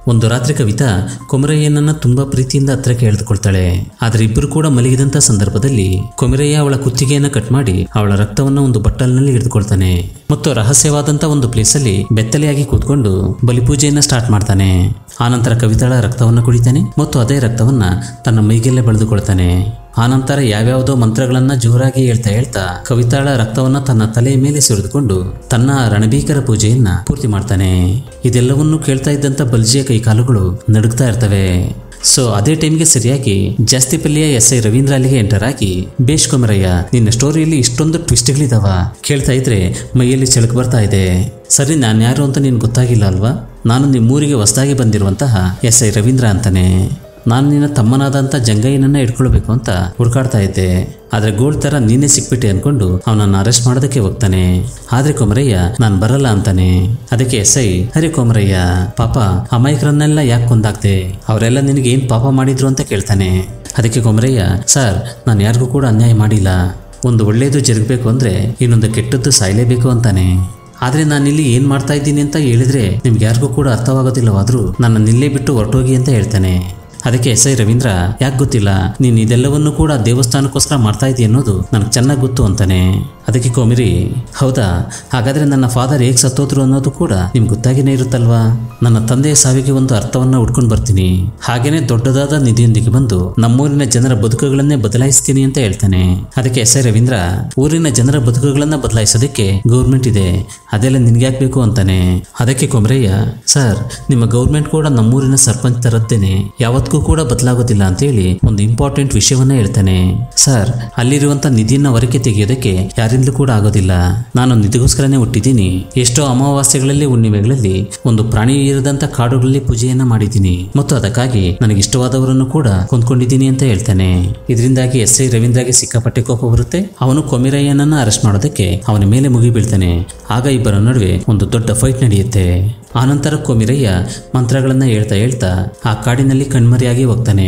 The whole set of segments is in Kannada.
ಒಂದು ರಾತ್ರಿ ಕವಿತಾ ಕೊಮರಯ್ಯನನ್ನ ತುಂಬಾ ಪ್ರೀತಿಯಿಂದ ಹತ್ರಕ್ಕೆ ಎಳೆದುಕೊಳ್ತಾಳೆ. ಆದ್ರೆ ಇಬ್ಬರು ಕೂಡ ಮಲಗಿದಂತ ಸಂದರ್ಭದಲ್ಲಿ ಕೊಮರಯ್ಯ ಅವಳ ಕುತ್ತಿಗೆಯನ್ನ ಕಟ್ ಮಾಡಿ ಅವಳ ರಕ್ತವನ್ನ ಒಂದು ಬಟ್ಟಲಿನಲ್ಲಿ ಹಿಡಿದುಕೊಳ್ತಾನೆ ಮತ್ತು ರಹಸ್ಯವಾದಂತ ಒಂದು ಪ್ಲೇಸ್ ಅಲ್ಲಿ ಬೆತ್ತಲೆಯಾಗಿ ಕೂತ್ಕೊಂಡು ಬಲಿಪೂಜೆಯನ್ನ ಸ್ಟಾರ್ಟ್ ಮಾಡ್ತಾನೆ. ಆನಂತರ ಕವಿತಾಳ ರಕ್ತವನ್ನ ಕುಡಿತಾನೆ ಮತ್ತು ಅದೇ ರಕ್ತವನ್ನ ತನ್ನ ಮೈಗೆಲ್ಲೇ ಬಳಿದುಕೊಳ್ತಾನೆ. ಆನಂತರ ಯಾವ್ಯಾವುದೋ ಮಂತ್ರಗಳನ್ನ ಜೋರಾಗಿ ಹೇಳ್ತಾ ಕವಿತಾಳ ರಕ್ತವನ್ನ ತನ್ನ ತಲೆಯ ಮೇಲೆ ಸುರಿದುಕೊಂಡು ತನ್ನ ರಣಭೀಕರ ಪೂಜೆಯನ್ನ ಪೂರ್ತಿ ಮಾಡ್ತಾನೆ. ಇದೆಲ್ಲವನ್ನೂ ಕೇಳ್ತಾ ಇದ್ದಂತ ಬಲ್ಜಿಯ ಕೈಕಾಲುಗಳು ನಡುಗ್ತಾ ಇರ್ತವೆ. ಸೊ ಅದೇ ಟೈಮ್ಗೆ ಸರಿಯಾಗಿ ಜಾಸ್ತಿಪಲ್ಲಿಯ SI ರವೀಂದ್ರ ಅಲ್ಲಿಗೆ ಎಂಟರ್ ಆಗಿ, ಬೇಷ್ ಕೊಮರಯ್ಯ, ನಿನ್ನ ಸ್ಟೋರಿಯಲ್ಲಿ ಇಷ್ಟೊಂದು ಟ್ವಿಸ್ಟ್ಗಳಿದಾವ, ಕೇಳ್ತಾ ಇದ್ರೆ ಮೈಯಲ್ಲಿ ಚಳಕು ಬರ್ತಾ ಇದೆ. ಸರಿ, ನಾನು ಯಾರು ಅಂತ ನಿನ್ ಗೊತ್ತಾಗಿಲ್ಲ ಅಲ್ವಾ? ನಾನು ನಿಮ್ಮೂರಿಗೆ ಹೊಸದಾಗಿ ಬಂದಿರುವಂತಹ SI ರವೀಂದ್ರ ಅಂತಾನೆ. ನಾನು ನಿನ್ನ ತಮ್ಮನಾದಂಥ ಜಂಗಯ್ಯನನ್ನ ಇಟ್ಕೊಳ್ಬೇಕು ಅಂತ ಹುಡುಕಾಡ್ತಾ ಇದ್ದೆ. ಆದ್ರೆ ಗೋಲ್ಡ್ ತರ ನೀನೇ ಸಿಕ್ಬಿಟ್ಟೆ ಅನ್ಕೊಂಡು ಅವನನ್ನ ಅರೆಸ್ಟ್ ಮಾಡೋದಕ್ಕೆ ಹೋಗ್ತಾನೆ. ಆದ್ರೆ ಕೊಮರಯ್ಯ ನಾನು ಬರಲ್ಲ ಅಂತಾನೆ. ಅದಕ್ಕೆ SI, ಅರೆ ಕೊಮರಯ್ಯ, ಪಾಪ ಅಮಾಯಕರನ್ನೆಲ್ಲ ಯಾಕೆ ಕೊಂದಾಕ್ತೆ? ಅವರೆಲ್ಲ ನಿನಗೆ ಏನ್ ಪಾಪ ಮಾಡಿದ್ರು ಅಂತ ಕೇಳ್ತಾನೆ. ಅದಕ್ಕೆ ಕೊಮರಯ್ಯ, ಸರ್, ನಾನು ಯಾರಿಗೂ ಕೂಡ ಅನ್ಯಾಯ ಮಾಡಿಲ್ಲ. ಒಂದು ಒಳ್ಳೇದು ಜರುಗಬೇಕು ಅಂದ್ರೆ ಇನ್ನೊಂದು ಕೆಟ್ಟದ್ದು ಸಾಯಲೇಬೇಕು ಅಂತಾನೆ. ಆದ್ರೆ ನಾನಿಲ್ಲಿ ಏನ್ ಮಾಡ್ತಾ ಇದ್ದೀನಿ ಅಂತ ಹೇಳಿದ್ರೆ ನಿಮ್ಗೆ ಯಾರಿಗೂ ಕೂಡ ಅರ್ಥವಾಗೋದಿಲ್ಲವಾದ್ರೂ ನನ್ನ ನಿಲ್ಲೇ ಬಿಟ್ಟು ಹೊರಟೋಗಿ ಅಂತ ಹೇಳ್ತಾನೆ. ಅದಕ್ಕೆ SI ರವೀಂದ್ರ, ಯಾಕೆ ಗೊತ್ತಿಲ್ಲ, ನೀನು ಇದೆಲ್ಲವನ್ನೂ ಕೂಡ ದೇವಸ್ಥಾನಕ್ಕೋಸ್ಕರ ಮಾಡ್ತಾ ಇದೀಯ ಅನ್ನೋದು ನನಗೆ ಚೆನ್ನಾಗಿ ಗೊತ್ತು ಅಂತಾನೆ. ಅದಕ್ಕೆ ಕೊಮಿರಿ, ಹೌದಾ, ಹಾಗಾದ್ರೆ ನನ್ನ ಫಾದರ್ ಹೇಗೆ ಸತ್ತೋದ್ರು ಅನ್ನೋದು ಕೂಡ ನಿಮ್ಗೆ ಗೊತ್ತಾಗಿನೇ ಇರುತ್ತಲ್ವಾ? ನನ್ನ ತಂದೆಯ ಸಾವಿಗೆ ಒಂದು ಅರ್ಥವನ್ನ ಹುಡ್ಕೊಂಡು ಬರ್ತೀನಿ, ಹಾಗೇನೆ ದೊಡ್ಡದಾದ ನಿಧಿಯೊಂದಿಗೆ ಬಂದು ನಮ್ಮೂರಿನ ಜನರ ಬದುಕುಗಳನ್ನೇ ಬದಲಾಯಿಸ್ತೀನಿ ಅಂತ ಹೇಳ್ತಾನೆ. ಅದಕ್ಕೆ SI ರವೀಂದ್ರ, ಊರಿನ ಜನರ ಬದುಕುಗಳನ್ನ ಬದಲಾಯಿಸೋದಕ್ಕೆ ಗೌರ್ಮೆಂಟ್ ಇದೆ, ಅದೆಲ್ಲ ನಿನ್ಗ್ಯಾಕ್ ಬೇಕು ಅಂತಾನೆ. ಅದಕ್ಕೆ ಕೊಮರಯ್ಯ, ಸರ್, ನಿಮ್ಮ ಗೌರ್ಮೆಂಟ್ ಕೂಡ ನಮ್ಮೂರಿನ ಸರ್ಪಂಚ್ ತರದ್ದೇನೆ, ಯಾವತ್ತೂ ಕೂಡ ಬದಲಾಗೋದಿಲ್ಲ ಅಂತೇಳಿ ಒಂದು ಇಂಪಾರ್ಟೆಂಟ್ ವಿಷಯವನ್ನ ಹೇಳ್ತಾನೆ. ಸರ್, ಅಲ್ಲಿರುವಂತ ನಿಧಿಯನ್ನ ಹೊರಕ್ಕೆ ತೆಗೆಯೋದಕ್ಕೆ ಯಾರಿಂದಲೂ ಕೂಡ ಆಗೋದಿಲ್ಲ. ನಾನು ನಿಧಿಗೋಸ್ಕರನೇ ಹುಟ್ಟಿದ್ದೀನಿ. ಎಷ್ಟೋ ಅಮಾವಾಸ್ಯೆಗಳಲ್ಲಿ, ಹುಣ್ಣಿಮೆಗಳಲ್ಲಿ ಒಂದು ಪ್ರಾಣಿ ಇರದಂತ ಕಾಡುಗಳಲ್ಲಿ ಪೂಜೆಯನ್ನ ಮಾಡಿದ್ದೀನಿ ಮತ್ತು ಅದಕ್ಕಾಗಿ ನನಗೆ ಇಷ್ಟವಾದವರನ್ನು ಕೂಡ ಕೊಂದ್ಕೊಂಡಿದ್ದೀನಿ ಅಂತ ಹೇಳ್ತಾನೆ. ಇದರಿಂದಾಗಿ SI ರವೀಂದ್ರಗೆ ಸಿಕ್ಕಾಪಟ್ಟೆ ಕೋಪ ಬರುತ್ತೆ. ಅವನು ಕೊಮಿರಯ್ಯನನ್ನ ಅರೆಸ್ಟ್ ಮಾಡೋದಕ್ಕೆ ಅವನ ಮೇಲೆ ಮುಗಿ ಬೀಳ್ತಾನೆ. ಆಗ ಇಬ್ಬರ ನಡುವೆ ಒಂದು ದೊಡ್ಡ ಫೈಟ್ ನಡೆಯುತ್ತೆ. ಆನಂತರ ಕೊಮಿರಯ್ಯ ಮಂತ್ರಗಳನ್ನ ಹೇಳ್ತಾ ಆ ಕಾಡಿನಲ್ಲಿ ಕಣ್ಮರೆಯಾಗಿ ಹೋಗ್ತಾನೆ.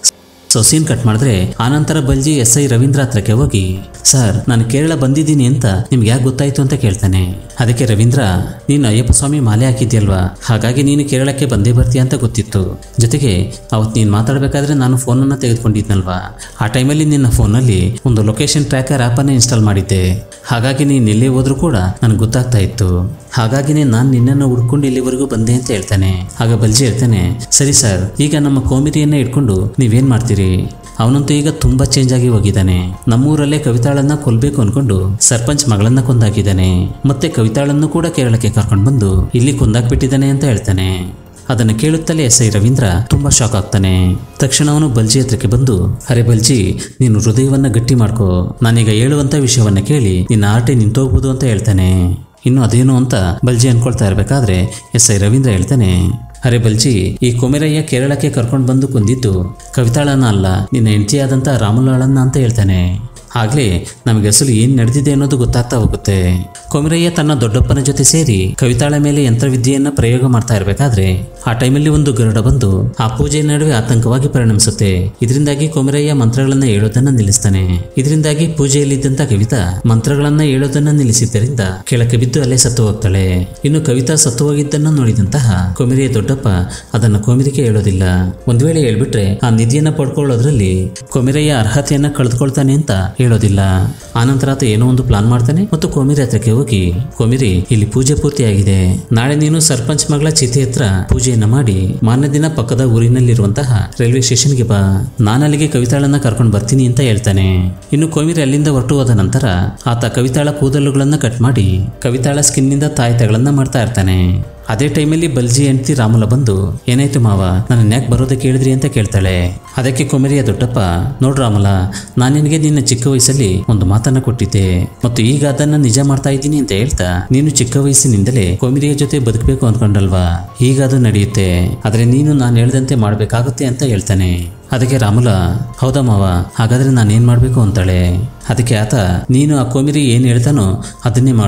ಸೊ ಸೀನ್ ಕಟ್ ಮಾಡಿದ್ರೆ ಆನಂತರ ಬಲ್ಜಿ SI ರವೀಂದ್ರ ಹತ್ರಕ್ಕೆ ಹೋಗಿ, ಸರ್, ನಾನು ಕೇರಳ ಬಂದಿದ್ದೀನಿ ಅಂತ ನಿಮ್ಗೆ ಯಾಕೆ ಗೊತ್ತಾಯ್ತು ಅಂತ ಕೇಳ್ತಾನೆ. ಅದಕ್ಕೆ ರವೀಂದ್ರ, ನೀನು ಅಯ್ಯಪ್ಪ ಸ್ವಾಮಿ ಮಾಲೆ ಹಾಕಿದ್ಯಲ್ವಾ, ಹಾಗಾಗಿ ನೀನು ಕೇರಳಕ್ಕೆ ಬಂದೇ ಬರ್ತೀಯ ಅಂತ ಗೊತ್ತಿತ್ತು. ಜೊತೆಗೆ ಅವತ್ತು ನೀನು ಮಾತಾಡಬೇಕಾದ್ರೆ ನಾನು ಫೋನನ್ನು ತೆಗೆದುಕೊಂಡಿದ್ನಲ್ವಾ, ಆ ಟೈಮಲ್ಲಿ ನಿನ್ನ ಫೋನಲ್ಲಿ ಒಂದು ಲೊಕೇಶನ್ ಟ್ರ್ಯಾಕರ್ ಆ್ಯಪನ್ನು ಇನ್ಸ್ಟಾಲ್ ಮಾಡಿದ್ದೆ. ಹಾಗಾಗಿ ನೀನು ಎಲ್ಲೇ ಹೋದ್ರೂ ಕೂಡ ನನಗೆ ಗೊತ್ತಾಗ್ತಾ ಇತ್ತು. ಹಾಗಾಗಿನೇ ನಾನು ನಿನ್ನನ್ನು ಹುಡ್ಕೊಂಡು ಇಲ್ಲಿವರೆಗೂ ಬಂದೆ ಅಂತ ಹೇಳ್ತಾನೆ. ಆಗ ಬಲ್ಜಿ ಹೇಳ್ತಾನೆ, ಸರಿ ಸರ್, ಈಗ ನಮ್ಮ ಕೋಮಿರಿಯನ್ನ ಇಟ್ಕೊಂಡು ನೀವೇನ್ ಮಾಡ್ತೀರಿ? ಅವನಂತೂ ಈಗ ತುಂಬಾ ಚೇಂಜ್ ಆಗಿ ಹೋಗಿದ್ದಾನೆ. ನಮ್ಮೂರಲ್ಲೇ ಕವಿತಾಳನ್ನ ಕೊಲ್ಬೇಕು ಅನ್ಕೊಂಡು ಸರ್ಪಂಚ್ ಮಗಳನ್ನ ಕೊಂದಾಕಿದ್ದಾನೆ. ಮತ್ತೆ ಕವಿತಾಳನ್ನು ಕೂಡ ಕೇರಳಕ್ಕೆ ಕರ್ಕೊಂಡು ಬಂದು ಇಲ್ಲಿ ಕೊಂದಾಕ್ಬಿಟ್ಟಿದ್ದಾನೆ ಅಂತ ಹೇಳ್ತಾನೆ. ಅದನ್ನು ಕೇಳುತ್ತಲೇ SI ರವೀಂದ್ರ ತುಂಬಾ ಶಾಕ್ ಆಗ್ತಾನೆ. ತಕ್ಷಣ ಅವನು ಬಲ್ಜಿ ಹತ್ರಕ್ಕೆ ಬಂದು, ಅರೆ ಬಲ್ಜಿ, ನೀನು ಹೃದಯವನ್ನ ಗಟ್ಟಿ ಮಾಡ್ಕೋ, ನಾನೀಗ ಹೇಳುವಂತ ವಿಷಯವನ್ನ ಕೇಳಿ ನಿನ್ನ ಆರ್ಟೆ ನಿಂತೋಗ್ಬೋದು ಅಂತ ಹೇಳ್ತಾನೆ. ಇನ್ನು ಅದೇನು ಅಂತ ಬಲ್ಜಿ ಅನ್ಕೊಳ್ತಾ ಇರಬೇಕಾದ್ರೆ SI ರವೀಂದ್ರ ಹೇಳ್ತಾನೆ, ಅರೆ ಬಲ್ಜಿ, ಈ ಕೊಮೆರಯ್ಯ ಕೇರಳಕ್ಕೆ ಕರ್ಕೊಂಡು ಬಂದು ಕೊಂದಿದ್ದು ಕವಿತಾಳನ್ನ ಅಲ್ಲ, ನಿನ್ನ ಹೆಂಡತಿಯಾದಂಥ ರಾಮಲಾಳನ್ನ ಅಂತ ಹೇಳ್ತಾನೆ. ಆಗ್ಲೇ ನಮಗೆ ಅಸಲು ಏನ್ ನಡೆದಿದೆ ಅನ್ನೋದು ಗೊತ್ತಾಗ್ತಾ ಹೋಗುತ್ತೆ. ಕೊಮರಯ್ಯ ತನ್ನ ದೊಡ್ಡಪ್ಪನ ಜೊತೆ ಸೇರಿ ಕವಿತಾಳ ಮೇಲೆ ಯಂತ್ರವಿದ್ಯೆಯನ್ನ ಪ್ರಯೋಗ ಮಾಡ್ತಾ ಇರಬೇಕಾದ್ರೆ ಆ ಟೈಮಲ್ಲಿ ಒಂದು ಗರುಡ ಬಂದು ಆ ಪೂಜೆ ನಡುವೆ ಆತಂಕವಾಗಿ ಪರಿಣಮಿಸುತ್ತೆ. ಇದರಿಂದಾಗಿ ಕೊಮರಯ್ಯ ಮಂತ್ರಗಳನ್ನ ಹೇಳೋದನ್ನ ನಿಲ್ಲಿಸ್ತಾನೆ. ಇದರಿಂದಾಗಿ ಪೂಜೆಯಲ್ಲಿದ್ದಂತ ಕವಿತಾ ಮಂತ್ರಗಳನ್ನ ಹೇಳೋದನ್ನ ನಿಲ್ಲಿಸಿದ್ದರಿಂದ ಕೆಳಕ್ಕೆ ಬಿದ್ದು ಅಲ್ಲೇ ಸತ್ತು ಹೋಗ್ತಾಳೆ. ಇನ್ನು ಕವಿತಾ ಸತ್ತು ಹೋಗಿದ್ದನ್ನ ನೋಡಿದಂತಹ ಕೊಮರಿಯ ದೊಡ್ಡಪ್ಪ ಅದನ್ನ ಕೊಮರಿಗೆ ಹೇಳೋದಿಲ್ಲ. ಒಂದ್ ವೇಳೆ ಹೇಳ್ಬಿಟ್ರೆ ಆ ನಿಧಿಯನ್ನ ಪಡ್ಕೊಳ್ಳೋದ್ರಲ್ಲಿ ಕೊಮರಯ್ಯ ಅರ್ಹತೆಯನ್ನ ಕಳೆದುಕೊಳ್ತಾನೆ ಅಂತ ಹೇಳೋದಿಲ್ಲ. ಆನಂತರ ಆತ ಏನೋ ಒಂದು ಪ್ಲಾನ್ ಮಾಡ್ತಾನೆ ಮತ್ತು ಕೊಮಿರಿ ಹತ್ರಕ್ಕೆ ಹೋಗಿ, ಕೊಮಿರಿ, ಇಲ್ಲಿ ಪೂಜೆ ಪೂರ್ತಿಯಾಗಿದೆ, ನಾಳೆ ನೀನು ಸರ್ಪಂಚ್ ಮಗಳ ಚಿತೆ ಹತ್ರ ಪೂಜೆಯನ್ನ ಮಾಡಿ ಮಾರನೇ ದಿನ ಪಕ್ಕದ ಊರಿನಲ್ಲಿರುವಂತಹ ರೈಲ್ವೆ ಸ್ಟೇಷನ್ಗೆ ಬಾ, ನಾನಲ್ಲಿಗೆ ಕವಿತಾಳನ್ನ ಕರ್ಕೊಂಡು ಬರ್ತೀನಿ ಅಂತ ಹೇಳ್ತಾನೆ. ಇನ್ನು ಕೊಮಿರಿ ಅಲ್ಲಿಂದ ಹೊರಟು ಹೋದ ನಂತರ ಆತ ಕವಿತಾಳ ಕೂದಲುಗಳನ್ನ ಕಟ್ ಮಾಡಿ ಕವಿತಾಳ ಸ್ಕಿನ್ನಿಂದ ತಾಯಿತಗಳನ್ನ ಮಾಡ್ತಾ ಇರ್ತಾನೆ. ಅದೇ ಟೈಮಲ್ಲಿ ಬಲ್ಜಿ ಹೆಂಡತಿ ರಾಮುಲ ಬಂದು, ಏನಾಯ್ತು ಮಾವ, ನನ್ನ ಯಾಕೆ ಬರೋದಕ್ಕೆ ಹೇಳಿದ್ರಿ ಅಂತ ಕೇಳ್ತಾಳೆ. ಅದಕ್ಕೆ ಕೊಮರಿಯ ದೊಡ್ಡಪ್ಪ, ನೋಡ್ ರಾಮುಲ, ನಾನು ನಿನಗೆ ನಿನ್ನ ಚಿಕ್ಕ ವಯಸ್ಸಲ್ಲಿ ಒಂದು ಮಾತನ್ನ ಕೊಟ್ಟಿದ್ದೆ ಮತ್ತು ಈಗ ಅದನ್ನ ನಿಜ ಮಾಡ್ತಾ ಇದ್ದೀನಿ ಅಂತ ಹೇಳ್ತಾ ನೀನು ಚಿಕ್ಕ ವಯಸ್ಸಿನಿಂದಲೇ ಕೊಮರಿಯ ಜೊತೆ ಬದುಕಬೇಕು ಅನ್ಕೊಂಡಲ್ವಾ, ಈಗ ಅದು ನಡೆಯುತ್ತೆ, ಆದ್ರೆ ನೀನು ನಾನು ಹೇಳ್ದಂತೆ ಮಾಡ್ಬೇಕಾಗುತ್ತೆ ಅಂತ ಹೇಳ್ತಾನೆ. ಅದಕ್ಕೆ ರಾಮುಲ, ಹೌದಾ ಮಾವ, ಹಾಗಾದ್ರೆ ನಾನೇನ್ ಮಾಡ್ಬೇಕು ಅಂತಾಳೆ. ಅದಕ್ಕೆ ಆತ, ನೀನು ಆ ಕೊಮಿರಿ ಏನ್ ಹೇಳ್ತಾನೋ ಅದನ್ನೇ ಮಾಡು,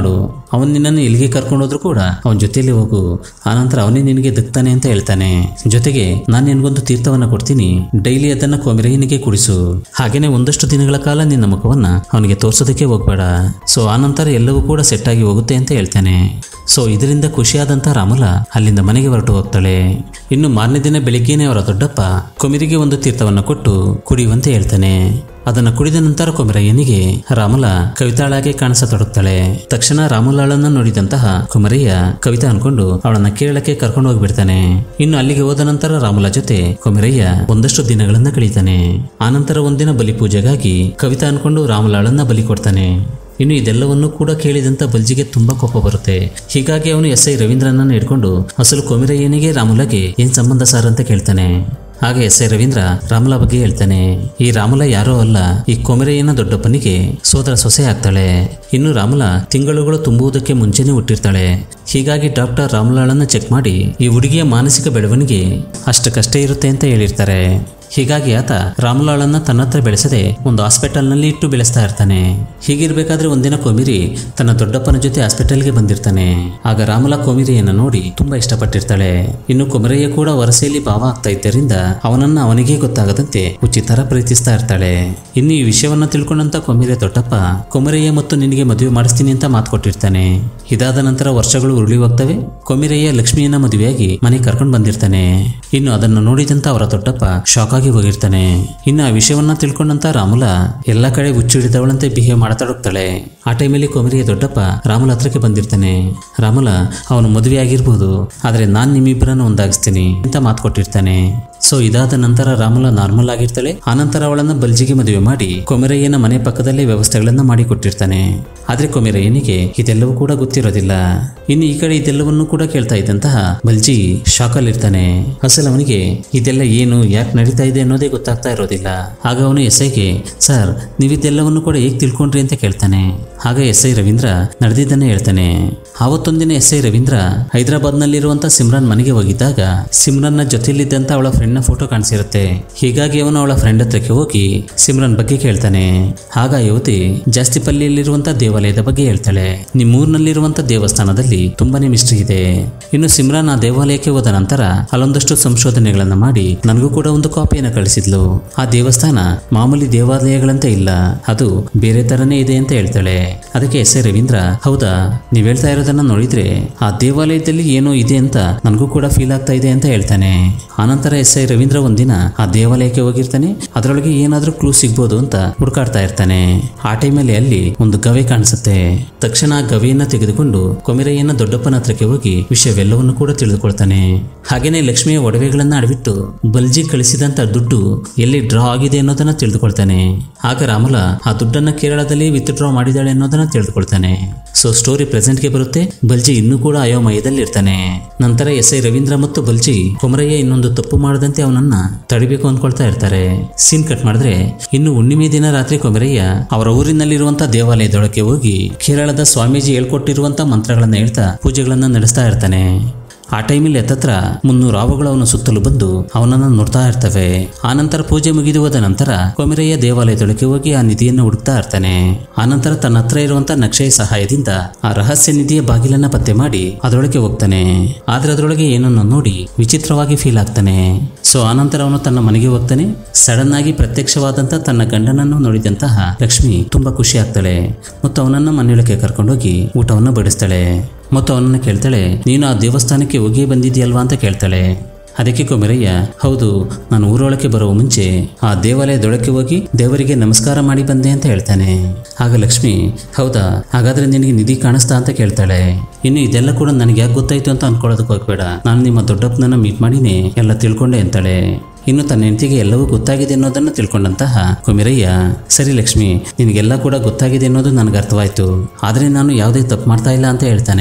ಅವನ್ ನಿನ್ನನ್ನು ಎಲ್ಲಿಗೆ ಕರ್ಕೊಂಡೋದ್ರು ಕೂಡ ಅವನ ಜೊತೆಯಲ್ಲಿ ಹೋಗು, ಆನಂತರ ಅವನೇ ನಿನಗೆ ದಕ್ತಾನೆ ಅಂತ ಹೇಳ್ತಾನೆ. ಜೊತೆಗೆ ನಾನು ನಿನ್ಗೊಂದು ತೀರ್ಥವನ್ನ ಕೊಡ್ತೀನಿ, ಡೈಲಿ ಅದನ್ನ ಕೊಮೆರೆಯನಿಗೆ ಕುಡಿಸು. ಹಾಗೇನೆ ಒಂದಷ್ಟು ದಿನಗಳ ಕಾಲ ನಿನ್ನ ಮುಖವನ್ನ ಅವನಿಗೆ ತೋರ್ಸೋದಕ್ಕೆ ಹೋಗ್ಬೇಡ. ಸೊ ಆನಂತರ ಎಲ್ಲವೂ ಕೂಡ ಸೆಟ್ ಆಗಿ ಹೋಗುತ್ತೆ ಅಂತ ಹೇಳ್ತಾನೆ. ಸೊ ಇದರಿಂದ ಖುಷಿಯಾದಂತ ರಾಮಲ ಅಲ್ಲಿಂದ ಮನೆಗೆ ಹೊರಟು ಹೋಗ್ತಾಳೆ. ಇನ್ನು ಮಾರನೇ ದಿನ ಬೆಳಿಗ್ಗೆನೆ ಅವರ ದೊಡ್ಡಪ್ಪ ಕೊಮಿರಿಗೆ ಒಂದು ತೀರ್ಥವನ್ನ ಕೊಟ್ಟು ಕುಡಿಯುವಂತೆ ಹೇಳ್ತಾನೆ. ಅದನ್ನ ಕುಡಿದ ನಂತರ ಕೊಮರಯ್ಯನಿಗೆ ರಾಮಲ ಕವಿತಾಳಾಗೆ ಕಾಣಿಸತೊಡಗ್ತಾಳೆ. ತಕ್ಷಣ ರಾಮಲಾಳನ್ನ ನೋಡಿದಂತಹ ಕೊಮರಯ್ಯ ಕವಿತಾ ಅನ್ಕೊಂಡು ಅವಳನ್ನ ಕೇರಳಕ್ಕೆ ಕರ್ಕೊಂಡು ಹೋಗ್ಬಿಡ್ತಾನೆ. ಇನ್ನು ಅಲ್ಲಿಗೆ ಹೋದ ನಂತರ ರಾಮಲ ಜೊತೆ ಕೊಮರಯ್ಯ ಒಂದಷ್ಟು ದಿನಗಳನ್ನ ಕಳೀತಾನೆ. ಆನಂತರ ಒಂದಿನ ಬಲಿ ಪೂಜೆಗಾಗಿ ಕವಿತಾ ಅನ್ಕೊಂಡು ರಾಮಲಾಳನ್ನ ಬಲಿ ಕೊಡ್ತಾನೆ. ಇನ್ನು ಇದೆಲ್ಲವನ್ನೂ ಕೂಡ ಕೇಳಿದಂತ ಬಲ್ಜಿಗೆ ತುಂಬಾ ಕೋಪ ಬರುತ್ತೆ. ಹೀಗಾಗಿ ಅವನು ಎಸ್ ಐ ರವೀಂದ್ರನನ್ನ ಹಿಡ್ಕೊಂಡು ಅಸಲು ಕೊಮರಯ್ಯನಿಗೆ ರಾಮುಲಗೆ ಏನ್ ಸಂಬಂಧ ಸಾರ್ ಅಂತ ಕೇಳ್ತಾನೆ. ಹಾಗೆ ಎಸ್ ಐ ರವೀಂದ್ರ ರಾಮಲ ಬಗ್ಗೆ ಹೇಳ್ತಾನೆ. ಈ ರಾಮಲ ಯಾರೋ ಅಲ್ಲ, ಈ ಕೊಮರಯ್ಯನ ದೊಡ್ಡಪ್ಪನಿಗೆ ಸೋದರ ಸೊಸೆ ಆಗ್ತಾಳೆ. ಇನ್ನು ರಾಮಲ ತಿಂಗಳುಗಳು ತುಂಬುವುದಕ್ಕೆ ಮುಂಚೆನೆ ಹುಟ್ಟಿರ್ತಾಳೆ. ಹೀಗಾಗಿ ಡಾಕ್ಟರ್ ರಾಮಲಾಳನ್ನ ಚೆಕ್ ಮಾಡಿ ಈ ಹುಡುಗಿಯ ಮಾನಸಿಕ ಬೆಳವಣಿಗೆ ಅಷ್ಟಕ್ಕಷ್ಟೇ ಇರುತ್ತೆ ಅಂತ ಹೇಳಿರ್ತಾರೆ. ಹೀಗಾಗಿ ಆತ ರಾಮಲಾಳನ್ನ ತನ್ನ ಹತ್ರ ಬೆಳೆಸದೆ ಒಂದು ಹಾಸ್ಪಿಟಲ್ನಲ್ಲಿ ಇಟ್ಟು ಬೆಳೆಸ್ತಾ ಇರ್ತಾನೆ. ಹೀಗಿರ್ಬೇಕಾದ್ರೆ ಒಂದಿನ ಕೊಮಿರಿ ತನ್ನ ದೊಡ್ಡಪ್ಪನ ಜೊತೆ ಹಾಸ್ಪಿಟಲ್ಗೆ ಬಂದಿರ್ತಾನೆ. ಆಗ ರಾಮಲ ಕೊಮಿರಿಯನ್ನ ನೋಡಿ ತುಂಬಾ ಇಷ್ಟಪಟ್ಟಿರ್ತಾಳೆ. ಇನ್ನು ಕೊಮರಯ್ಯ ಕೂಡ ವರಸೆಯಲ್ಲಿ ಭಾವ ಆಗ್ತಾ ಇದ್ದರಿಂದ ಅವನನ್ನ ಅವನಿಗೆ ಗೊತ್ತಾಗದಂತೆ ಉಚಿತರ ಪ್ರೀತಿಸ್ತಾ ಇರ್ತಾಳೆ. ಇನ್ನು ಈ ವಿಷಯವನ್ನ ತಿಳ್ಕೊಂಡಂತ ಕೊಮಿರಿಯ ದೊಡ್ಡಪ್ಪ ಕೊಮರಯ್ಯ ಮತ್ತು ನಿನಗೆ ಮದುವೆ ಮಾಡಿಸ್ತೀನಿ ಅಂತ ಮಾತು ಕೊಟ್ಟಿರ್ತಾನೆ. ಇದಾದ ನಂತರ ವರ್ಷಗಳು ಉರುಳಿ ಹೋಗ್ತವೆ. ಕೊಮಿರಯ್ಯ ಲಕ್ಷ್ಮಿಯನ್ನ ಮದುವೆಯಾಗಿ ಮನೆಗೆ ಕರ್ಕೊಂಡು ಬಂದಿರ್ತಾನೆ. ಇನ್ನು ಅದನ್ನು ನೋಡಿದಂತ ಅವರ ದೊಡ್ಡಪ್ಪ ಶಾಕ್ ಆಗಿ ಹೋಗಿರ್ತಾನೆ. ಇನ್ನು ಆ ವಿಷಯವನ್ನ ತಿಳ್ಕೊಂಡಂತ ರಾಮುಲ ಎಲ್ಲಾ ಕಡೆ ಹುಚ್ಚಿಡಿದವಳಂತೆ ಬಿಹೇವ್ ಮಾಡತೊಡಗ್ತಾಳೆ. ಆ ಟೈಮಲ್ಲಿ ಕೊಮರಿಯ ದೊಡ್ಡಪ್ಪ ರಾಮುಲ ಹತ್ರಕ್ಕೆ ಬಂದಿರ್ತಾನೆ. ರಾಮುಲ ಅವನು ಮದುವೆ ಆಗಿರ್ಬೋದು, ಆದ್ರೆ ನಾನ್ ನಿಮ್ಮಿಬ್ಬರನ್ನು ಒಂದಾಗಿಸ್ತೀನಿ ಅಂತ ಮಾತು ಕೊಟ್ಟಿರ್ತಾನೆ. ಸೊ ಇದಾದ ನಂತರ ರಾಮುಲ ನಾರ್ಮಲ್ ಆಗಿರ್ತಾಳೆ. ಆನಂತರ ಅವಳನ್ನ ಬಲ್ಜಿಗೆ ಮದುವೆ ಮಾಡಿ ಕೊಮರಯ್ಯನ ಮನೆ ಪಕ್ಕದಲ್ಲೇ ವ್ಯವಸ್ಥೆಗಳನ್ನ ಮಾಡಿ ಕೊಟ್ಟಿರ್ತಾನೆ. ಆದ್ರೆ ಕೊಮರಯ್ಯನಿಗೆ ಇದೆಲ್ಲವೂ ಕೂಡ ಗೊತ್ತಿರೋದಿಲ್ಲ. ಇನ್ನು ಈ ಕಡೆ ಇದೆಲ್ಲವನ್ನೂ ಕೂಡ ಕೇಳ್ತಾ ಇದ್ದಂತಹ ಬಲ್ಜಿ ಶಾಕಲ್ಲಿ ಇರ್ತಾನೆ. ಅಸಲು ಅವನಿಗೆ ಇದೆಲ್ಲ ಏನು ಯಾಕೆ ನಡೀತಾ ಇದೆ ಅನ್ನೋದೇ ಗೊತ್ತಾಗ್ತಾ ಇರೋದಿಲ್ಲ. ಆಗ ಅವನು ಎಸ್ ಐಗೆ ಸರ್ ನೀವಿದೆಲ್ಲವನ್ನು ಕೂಡ ಹೇಗೆ ತಿಳ್ಕೊಂಡ್ರಿ ಅಂತ ಕೇಳ್ತಾನೆ. ಆಗ ಎಸ್ ಐ ರವೀಂದ್ರ ನಡೆದಿದ್ದನ್ನೇ ಹೇಳ್ತಾನೆ. ಆವತ್ತೊಂದಿನ ಎಸ್ ಐ ರವೀಂದ್ರ ಹೈದರಾಬಾದ್ ನಲ್ಲಿರುವಂತ ಸಿಮ್ರಾನ್ ಮನೆಗೆ ಹೋಗಿದ್ದಾಗ ಸಿಮ್ರಾನ್ ನ ಜೊತೆಯಲ್ಲಿದ್ದಂತ ಅವಳ ಫ್ರೆಂಡ್ ನ ಫೋಟೋ ಕಾಣಿಸಿರುತ್ತೆ. ಹೀಗಾಗಿ ಅವನು ಅವಳ ಫ್ರೆಂಡ್ ಹತ್ರಕ್ಕೆ ಹೋಗಿ ಸಿಮ್ರಾನ್ ಬಗ್ಗೆ ಕೇಳ್ತಾನೆ. ಆಗ ಯುವತಿ ಜಾಸ್ತಿಪಲ್ಲಿಯಲ್ಲಿರುವಂತ ದೇವಾಲಯದ ಬಗ್ಗೆ ಹೇಳ್ತಾಳೆ. ನಿಮ್ಮೂರಿನಲ್ಲಿರುವಂತ ದೇವಸ್ಥಾನದಲ್ಲಿ ತುಂಬಾನೇ ಮಿಸ್ಟ್ರಿ ಇದೆ. ಇನ್ನು ಸಿಮ್ರಾನ್ ಆ ದೇವಾಲಯಕ್ಕೆ ಹೋದ ನಂತರ ಅಲ್ಲೊಂದಷ್ಟು ಸಂಶೋಧನೆಗಳನ್ನ ಮಾಡಿ ನನಗೂ ಕೂಡ ಒಂದು ಕಾಪಿಯನ್ನು ಕಳಿಸಿದ್ಲು. ಆ ದೇವಸ್ಥಾನ ಮಾಮೂಲಿ ದೇವಾಲಯಗಳಂತೆ ಇಲ್ಲ, ಅದು ಬೇರೆ ತರನೇ ಇದೆ ಅಂತ ಹೇಳ್ತಾಳೆ. ಅದಕ್ಕೆ ಎಸ್ ಐ ರವೀಂದ್ರ ಹೌದಾ, ನೀವ್ ಹೇಳ್ತಾ ಇರೋದನ್ನ ನೋಡಿದ್ರೆ ಆ ದೇವಾಲಯದಲ್ಲಿ ಏನೋ ಇದೆ ಅಂತ ನನಗೂ ಕೂಡ ಫೀಲ್ ಆಗ್ತಾ ಇದೆ ಅಂತ ಹೇಳ್ತಾನೆ. ಆನಂತರ ಎಸ್ ಐ ರವೀಂದ್ರ ಒಂದಿನ ಆ ದೇವಾಲಯಕ್ಕೆ ಹೋಗಿರ್ತಾನೆ. ಅದರೊಳಗೆ ಏನಾದ್ರೂ ಕ್ಲೂ ಸಿಗ್ಬೋದು ಅಂತ ಹುಡುಕಾಡ್ತಾ ಇರ್ತಾನೆ. ಆ ಟೈಮಲ್ಲಿ ಅಲ್ಲಿ ಒಂದು ಗವೆ ಕಾಣಿಸುತ್ತೆ. ತಕ್ಷಣ ಆ ಗವೆಯನ್ನ ತೆಗೆದುಕೊಂಡು ಕೊಮಿರಯ್ಯನ ದೊಡ್ಡಪ್ಪನ ಹತ್ರಕ್ಕೆ ಹೋಗಿ ವಿಷಯವೆಲ್ಲವನ್ನು ಕೂಡ ತಿಳಿದುಕೊಳ್ತಾನೆ. ಹಾಗೇನೆ ಲಕ್ಷ್ಮಿಯ ಒಡವೆಗಳನ್ನ ಅಡವಿಟ್ಟು ಬಲ್ಜಿ ಕಳಿಸಿದಂತ ದುಡ್ಡು ಎಲ್ಲಿ ಡ್ರಾ ಆಗಿದೆ ಅನ್ನೋದನ್ನ ತಿಳಿದುಕೊಳ್ತಾನೆ. ಆಗ ರಾಮುಲ ಆ ದುಡ್ಡನ್ನ ಕೇರಳದಲ್ಲಿ ವಿತ್ ಡ್ರಾ ಮಾಡಿದಾಳೆ ಅನ್ನೋದನ್ನ ತಿಳಿದುಕೊಳ್ತಾನೆ. ಸೊ ಸ್ಟೋರಿ ಪ್ರೆಸೆಂಟ್ಗೆ ಬರುತ್ತೆ. ಬಲ್ಜಿ ಇನ್ನೂ ಕೂಡ ಅಯೋಮಯದಲ್ಲಿ ಇರ್ತಾನೆ. ನಂತರ ಎಸ್ ಐ ರವೀಂದ್ರ ಮತ್ತು ಬಲ್ಜಿ ಕೊಮರಯ್ಯ ಇನ್ನೊಂದು ತಪ್ಪು ಮಾಡದಂತೆ ಅವನನ್ನ ತಡಿಬೇಕು ಅನ್ಕೊಳ್ತಾ ಇರ್ತಾರೆ. ಸೀನ್ ಕಟ್ ಮಾಡಿದ್ರೆ ಇನ್ನು ಹುಣ್ಣಿಮೆ ದಿನ ರಾತ್ರಿ ಕೊಮರಯ್ಯ ಅವರ ಊರಿನಲ್ಲಿರುವಂತ ದೇವಾಲಯದೊಳಗೆ ಹೋಗಿ ಕೇರಳದ ಸ್ವಾಮೀಜಿ ಹೇಳ್ಕೊಟ್ಟಿರುವಂತ ಮಂತ್ರಗಳನ್ನ ಹೇಳ್ತಾ ಪೂಜೆಗಳನ್ನ ನಡೆಸ್ತಾ ಇರ್ತಾನೆ. ಆ ಟೈಮಲ್ಲಿ ಹತ್ತತ್ರ 300 ಹಾವುಗಳು ಅವನ ಸುತ್ತಲೂ ಬಂದು ಅವನನ್ನ ನೋಡ್ತಾ ಇರ್ತವೆ. ಆನಂತರ ಪೂಜೆ ಮುಗಿದು ಹೋದ ನಂತರ ಕೊಮರಯ್ಯ ದೇವಾಲಯದೊಳಗೆ ಹೋಗಿ ಆ ನಿಧಿಯನ್ನು ಹುಡುಕ್ತಾ ಇರ್ತಾನೆ. ಆನಂತರ ತನ್ನ ಹತ್ರ ಇರುವಂತ ನಕ್ಷೆಯ ಸಹಾಯದಿಂದ ಆ ರಹಸ್ಯ ನಿಧಿಯ ಬಾಗಿಲನ್ನ ಪತ್ತೆ ಮಾಡಿ ಅದರೊಳಗೆ ಹೋಗ್ತಾನೆ. ಆದ್ರೆ ಅದರೊಳಗೆ ಏನನ್ನು ನೋಡಿ ವಿಚಿತ್ರವಾಗಿ ಫೀಲ್ ಆಗ್ತಾನೆ. ಸೊ ಆನಂತರ ಅವನು ತನ್ನ ಮನೆಗೆ ಹೋಗ್ತಾನೆ. ಸಡನ್ ಆಗಿ ಪ್ರತ್ಯಕ್ಷವಾದಂತ ತನ್ನ ಗಂಡನನ್ನು ನೋಡಿದಂತಹ ಲಕ್ಷ್ಮಿ ತುಂಬಾ ಖುಷಿ ಆಗ್ತಾಳೆ ಮತ್ತು ಅವನನ್ನ ಮನೆಯೊಳಗೆ ಕರ್ಕೊಂಡೋಗಿ ಊಟವನ್ನು ಬಡಿಸ್ತಾಳೆ ಮತ್ತು ಅವನನ್ನ ಕೇಳ್ತಾಳೆ, ನೀನು ಆ ದೇವಸ್ಥಾನಕ್ಕೆ ಹೋಗಿ ಬಂದಿದ್ಯಲ್ವಾ ಅಂತ ಕೇಳ್ತಾಳೆ. ಅದಕ್ಕೆ ಕೊಮರಯ್ಯ ಹೌದು, ನಾನು ಊರೊಳಕ್ಕೆ ಬರುವ ಮುಂಚೆ ಆ ದೇವಾಲಯದೊಳಕ್ಕೆ ಹೋಗಿ ದೇವರಿಗೆ ನಮಸ್ಕಾರ ಮಾಡಿ ಬಂದೆ ಅಂತ ಹೇಳ್ತಾನೆ. ಆಗ ಲಕ್ಷ್ಮಿ ಹೌದಾ, ಹಾಗಾದ್ರೆ ನಿನಗೆ ನಿಧಿ ಕಾಣಿಸ್ತಾ ಅಂತ ಕೇಳ್ತಾಳೆ. ಇನ್ನು ಇದೆಲ್ಲ ಕೂಡ ನನಗೆ ಯಾಕೆ ಗೊತ್ತಾಯ್ತು ಅಂತ ಅನ್ಕೊಳ್ಳೋದಕ್ಕೆ ಹೋಗ್ಬೇಡ, ನಾನು ನಿಮ್ಮ ದೊಡ್ಡಪ್ಪನನ್ನ ಮೀಟ್ ಮಾಡಿನೇ ಎಲ್ಲ ತಿಳ್ಕೊಂಡೆ ಅಂತಾಳೆ. ಇನ್ನು ತನ್ನ ಹೆಂಡತಿಗೆ ಎಲ್ಲವೂ ಗೊತ್ತಾಗಿದೆ ಅನ್ನೋದನ್ನ ತಿಳ್ಕೊಂಡಂತಹ ಕೊಮರಯ್ಯ ಸರಿ ಲಕ್ಷ್ಮಿ, ನಿನಗೆಲ್ಲ ಕೂಡ ಗೊತ್ತಾಗಿದೆ ಅನ್ನೋದು ನನಗೆ ಅರ್ಥವಾಯ್ತು, ಆದ್ರೆ ನಾನು ಯಾವುದೇ ತಪ್ಪು ಮಾಡ್ತಾ ಇಲ್ಲ ಅಂತ ಹೇಳ್ತಾನೆ.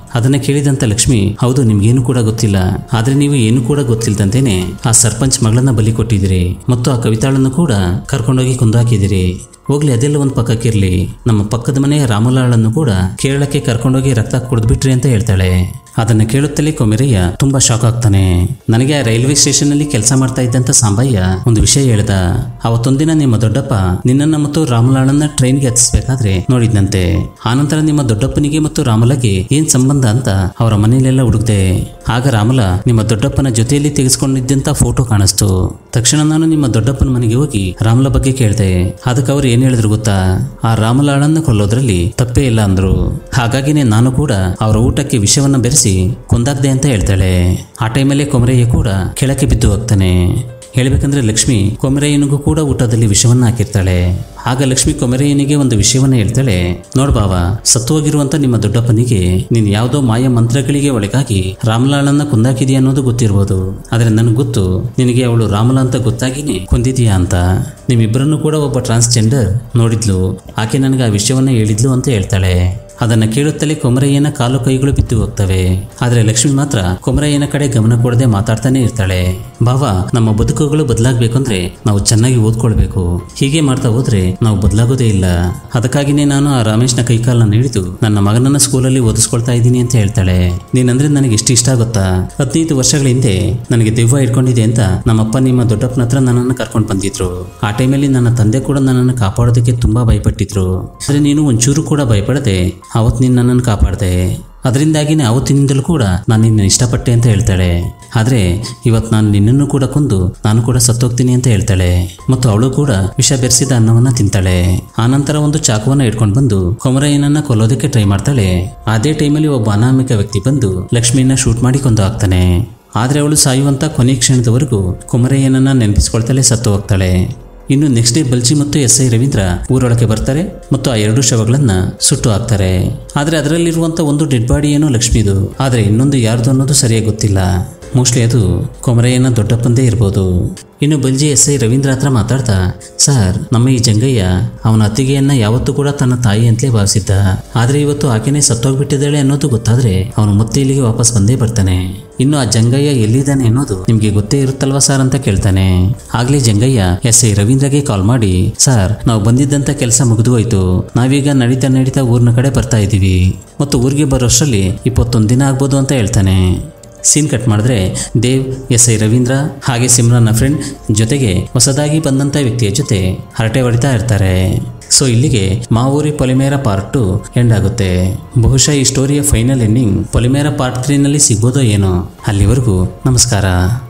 ಅದನ್ನ ಕೇಳಿದಂತ ಲಕ್ಷ್ಮಿ, ಹೌದು ನಿಮ್ಗೇನು ಕೂಡ ಗೊತ್ತಿಲ್ಲ, ಆದ್ರೆ ನೀವು ಏನು ಕೂಡ ಗೊತ್ತಿಲ್ದಂತೇನೆ ಆ ಸರ್ಪಂಚ್ ಮಗಳನ್ನ ಬಲಿ ಕೊಟ್ಟಿದ್ದೀರಿ ಮತ್ತು ಆ ಕವಿತಾಳನ್ನು ಕೂಡ ಕರ್ಕೊಂಡೋಗಿ ಕೊಂದಾಕಿದಿರಿ. ಹೋಗ್ಲಿ ಅದೆಲ್ಲ ಒಂದು ಪಕ್ಕಕ್ಕಿರ್ಲಿ, ನಮ್ಮ ಪಕ್ಕದ ಮನೆಯ ರಾಮಲಾಳನ್ನು ಕೂಡ ಕೇರಳಕ್ಕೆ ಕರ್ಕೊಂಡೋಗಿ ರಕ್ತ ಕುಡಿದ್ಬಿಟ್ರಿ ಅಂತ ಹೇಳ್ತಾಳೆ. ಅದನ್ನ ಕೇಳುತ್ತಲೇ ಕೊಮೆರಯ್ಯ ತುಂಬಾ ಶಾಕ್ ಆಗ್ತಾನೆ. ನನಗೆ ಆ ರೈಲ್ವೆ ಸ್ಟೇಷನ್ ಅಲ್ಲಿ ಕೆಲಸ ಮಾಡ್ತಾ ಇದ್ದಂತ ಸಾಂಬಯ್ಯ ಒಂದು ವಿಷಯ ಹೇಳ್ದ. ಅವತ್ತೊಂದಿನ ನಿಮ್ಮ ದೊಡ್ಡಪ್ಪ ನಿನ್ನನ್ನ ಮತ್ತು ರಾಮಲಾಳನ್ನ ಟ್ರೈನ್ಗೆ ಹತ್ತಿಸ್ಬೇಕಾದ್ರೆ ನೋಡಿದ್ನಂತೆ. ಆನಂತರ ನಿಮ್ಮ ದೊಡ್ಡಪ್ಪನಿಗೆ ಮತ್ತು ರಾಮಲಗೆ ಏನ್ ಸಂಬಂಧ ಅಂತ ಅವರ ಮನೆಯಲ್ಲೆಲ್ಲ ಹುಡುಕ್ದೆ. ಆಗ ರಾಮಲ ನಿಮ್ಮ ದೊಡ್ಡಪ್ಪನ ಜೊತೆಯಲ್ಲಿ ತೆಗೆಸ್ಕೊಂಡಿದ್ದಂತ ಫೋಟೋ ಕಾಣಿಸ್ತು. ತಕ್ಷಣ ನಾನು ನಿಮ್ಮ ದೊಡ್ಡಪ್ಪನ ಮನೆಗೆ ಹೋಗಿ ರಾಮಲ ಬಗ್ಗೆ ಕೇಳ್ದೆ. ಅದಕ್ಕೆ ಅವ್ರು ಏನ್ ಹೇಳಿದ್ರು ಗೊತ್ತಾ, ಆ ರಾಮಲಾಳನ್ನ ಕೊಲ್ಲೋದ್ರಲ್ಲಿ ತಪ್ಪೇ ಇಲ್ಲ ಅಂದ್ರು. ಹಾಗಾಗಿನೇ ನಾನು ಕೂಡ ಅವರ ಊಟಕ್ಕೆ ವಿಷವನ್ನ ಬೆರೆಸಿ ಕೊಂದಾಗ್ದೆ ಅಂತ ಹೇಳ್ತಾಳೆ. ಆ ಟೈಮಲ್ಲೇ ಕೊಮರಯ್ಯ ಕೂಡ ಕೆಳಕ್ಕೆ ಬಿದ್ದು ಹೋಗ್ತಾನೆ. ಹೇಳ್ಬೇಕಂದ್ರೆ ಲಕ್ಷ್ಮಿ ಕೊಮರಯ್ಯನಿಗೂ ಕೂಡ ಊಟದಲ್ಲಿ ವಿಷವನ್ನ ಹಾಕಿರ್ತಾಳೆ. ಆಗ ಲಕ್ಷ್ಮಿ ಕೊಮರಯ್ಯನಿಗೆ ಒಂದು ವಿಷಯವನ್ನ ಹೇಳ್ತಾಳೆ. ನೋಡ್ ಬಾವ, ಸತ್ತು ಹೋಗಿರುವಂತ ನಿಮ್ಮ ದೊಡ್ಡಪ್ಪನಿಗೆ ನೀನ್ ಯಾವುದೋ ಮಾಯ ಮಂತ್ರಗಳಿಗೆ ಒಳಗಾಗಿ ರಾಮಲಾಳನ್ನ ಕೊಂದಾಕಿದೀಯ ಅನ್ನೋದು ಗೊತ್ತಿರ್ಬೋದು. ಆದ್ರೆ ನನಗೆ ಗೊತ್ತು ನಿನಗೆ ಅವಳು ರಾಮಲ ಅಂತ ಗೊತ್ತಾಗಿನೇ ಕೊಂದಿದೀಯಾ ಅಂತ. ನಿಮ್ಮಿಬ್ಬರನ್ನು ಕೂಡ ಒಬ್ಬ ಟ್ರಾನ್ಸ್ಜೆಂಡರ್ ನೋಡಿದ್ಲು, ಆಕೆ ನನಗೆ ಆ ವಿಷಯವನ್ನ ಹೇಳಿದ್ಲು ಅಂತ ಹೇಳ್ತಾಳೆ. ಅದನ್ನ ಕೇಳುತ್ತಲೇ ಕೊಮರಯ್ಯನ ಕಾಲು ಕೈಗಳು ಬಿದ್ದು ಹೋಗ್ತವೆ. ಆದ್ರೆ ಲಕ್ಷ್ಮಿ ಮಾತ್ರ ಕೊಮರಯ್ಯನ ಕಡೆ ಗಮನ ಕೊಡದೆ ಮಾತಾಡ್ತಾನೆ ಇರ್ತಾಳೆ. ಬಾವ, ನಮ್ಮ ಬದುಕುಗಳು ಬದಲಾಗಬೇಕಂದ್ರೆ ನಾವು ಚೆನ್ನಾಗಿ ಓದ್ಕೊಳ್ಬೇಕು. ಹೀಗೆ ಮಾಡ್ತಾ ಹೋದ್ರೆ ನಾವು ಬದಲಾಗೋದೇ ಇಲ್ಲ. ಅದಕ್ಕಾಗಿನೇ ನಾನು ಆ ರಮೇಶ್ನ ಕೈಕಾಲನ್ನ ಹಿಡಿದು ನನ್ನ ಮಗನನ್ನ ಸ್ಕೂಲಲ್ಲಿ ಓದಿಸ್ಕೊಳ್ತಾ ಇದ್ದೀನಿ ಅಂತ ಹೇಳ್ತಾಳೆ. ನೀನಂದ್ರೆ ನನಗೆ ಎಷ್ಟು ಇಷ್ಟ ಗೊತ್ತಾ, 15 ವರ್ಷಗಳ ಹಿಂದೆ ನನಗೆ ದೆವ್ವ ಇಟ್ಕೊಂಡಿದೆ ಅಂತ ನಮ್ಮಪ್ಪ ನಿಮ್ಮ ದೊಡ್ಡಪ್ಪನ ಹತ್ರ ನನ್ನನ್ನು ಕರ್ಕೊಂಡು ಬಂದಿದ್ರು. ಆ ಟೈಮಲ್ಲಿ ನನ್ನ ತಂದೆ ಕೂಡ ನನ್ನನ್ನು ಕಾಪಾಡೋದಕ್ಕೆ ತುಂಬಾ ಭಯಪಟ್ಟಿದ್ರು. ಆದ್ರೆ ನೀನು ಒಂಚೂರು ಕೂಡ ಭಯಪಡದೆ ಅವತ್ತು ನೀನು ನನ್ನನ್ನು ಕಾಪಾಡ್ದೆ. ಅದರಿಂದಾಗಿನೇ ಅವತ್ತಿನಿಂದಲೂ ಕೂಡ ನಾನು ನಿನ್ನ ಇಷ್ಟಪಟ್ಟೆ ಅಂತ ಹೇಳ್ತಾಳೆ. ಆದ್ರೆ ಇವತ್ತು ನಾನು ನಿನ್ನನ್ನು ಕೂಡ ಕೊಂದು ನಾನು ಕೂಡ ಸತ್ತೋಗ್ತೀನಿ ಅಂತ ಹೇಳ್ತಾಳೆ. ಮತ್ತು ಅವಳು ಕೂಡ ವಿಷ ಬೆರೆಸಿದ ಅನ್ನವನ್ನ ತಿಂತಾಳೆ. ಆನಂತರ ಒಂದು ಚಾಕುವನ್ನ ಇಟ್ಕೊಂಡು ಬಂದು ಕೊಮರಯ್ಯನನ್ನ ಕೊಲ್ಲೋದಕ್ಕೆ ಟ್ರೈ ಮಾಡ್ತಾಳೆ. ಅದೇ ಟೈಮಲ್ಲಿ ಒಬ್ಬ ಅನಾಮಿಕ ವ್ಯಕ್ತಿ ಬಂದು ಲಕ್ಷ್ಮಿಯನ್ನ ಶೂಟ್ ಮಾಡಿ ಕೊಂದು ಹಾಕ್ತಾನೆ. ಆದ್ರೆ ಅವಳು ಸಾಯುವಂತ ಕೊನೆ ಕ್ಷಣದವರೆಗೂ ಕೊಮರಯ್ಯನನ್ನ ನೆನಪಿಸ್ಕೊಳ್ತಾಳೆ, ಸತ್ತು ಹೋಗ್ತಾಳೆ. ಇನ್ನು ನೆಕ್ಸ್ಟ್ ಡೇ ಬಲ್ಜಿ ಮತ್ತು SI ರವೀಂದ್ರ ಊರೊಳಗೆ ಬರ್ತಾರೆ ಮತ್ತು ಆ 2 ಶವಗಳನ್ನ ಸುಟ್ಟು ಹಾಕ್ತಾರೆ. ಆದ್ರೆ ಅದರಲ್ಲಿರುವಂತ ಒಂದು ಡೆಡ್ ಬಾಡಿ ಏನೋ ಲಕ್ಷ್ಮಿದು, ಆದ್ರೆ ಇನ್ನೊಂದು ಯಾರ್ದು ಅನ್ನೋದು ಸರಿಯಾಗಿ ಗೊತ್ತಿಲ್ಲ. ಮೋಸ್ಟ್ಲಿ ಅದು ಕೊಮರಯ್ಯನ ದೊಡ್ಡಪ್ಪಂದೇ ಇರ್ಬೋದು. ಇನ್ನು ಬಲ್ಜಿ SI ರವೀಂದ್ರ ಹತ್ರ ಮಾತಾಡ್ತಾ, ಸರ್, ನಮ್ಮ ಈ ಜಂಗಯ್ಯ ಅವನ ಅತ್ತಿಗೆಯನ್ನ ಯಾವತ್ತೂ ಕೂಡ ತನ್ನ ತಾಯಿ ಅಂತಲೇ ಭಾವಿಸಿದ್ದ. ಆದ್ರೆ ಇವತ್ತು ಆಕೆನೇ ಸತ್ತೋಗ್ಬಿಟ್ಟಿದ್ದಾಳೆ ಅನ್ನೋದು ಗೊತ್ತಾದ್ರೆ ಅವನು ಮತ್ತೆ ಇಲ್ಲಿಗೆ ವಾಪಸ್ ಬಂದೇ ಬರ್ತಾನೆ. ಇನ್ನು ಆ ಜಂಗಯ್ಯ ಎಲ್ಲಿದ್ದಾನೆ ಅನ್ನೋದು ನಿಮ್ಗೆ ಗೊತ್ತೇ ಇರುತ್ತಲ್ವಾ ಸರ್ ಅಂತ ಕೇಳ್ತಾನೆ. ಆಗ್ಲೇ ಜಂಗಯ್ಯ SI ರವೀಂದ್ರಗೆ ಕಾಲ್ ಮಾಡಿ, ಸರ್, ನಾವು ಬಂದಿದ್ದಂತ ಕೆಲಸ ಮುಗಿದು ಹೋಯ್ತು, ನಾವೀಗ ನಡೀತಾ ಊರಿನ ಕಡೆ ಬರ್ತಾ ಇದ್ದೀವಿ ಮತ್ತು ಊರಿಗೆ ಬರೋಷ್ಟರಲ್ಲಿ 21 ದಿನ ಆಗ್ಬೋದು ಅಂತ ಹೇಳ್ತಾನೆ. ಸೀನ್ ಕಟ್ ಮಾಡಿದ್ರೆ ದೇವ್, SI ರವೀಂದ್ರ ಹಾಗೆ ಸಿಮ್ರನ್ನ ಫ್ರೆಂಡ್ ಜೊತೆಗೆ ಹೊಸದಾಗಿ ಬಂದಂತ ವ್ಯಕ್ತಿಯ ಜೊತೆ ಹರಟೆ ಹೊಡಿತಾ ಇರ್ತಾರೆ. ಸೊ ಇಲ್ಲಿಗೆ ಮಾವೂರಿ ಪೊಲಿಮೇರ ಪಾರ್ಟ್ 2 ಎಂಡ್ ಆಗುತ್ತೆ. ಬಹುಶಃ ಈ ಸ್ಟೋರಿಯ ಫೈನಲ್ ಎಂಡಿಂಗ್ ಪೊಲಿಮೇರ ಪಾರ್ಟ್ 3 ನಲ್ಲಿ ಸಿಗ್ಬೋದೋ ಏನೋ. ಅಲ್ಲಿವರೆಗೂ ನಮಸ್ಕಾರ.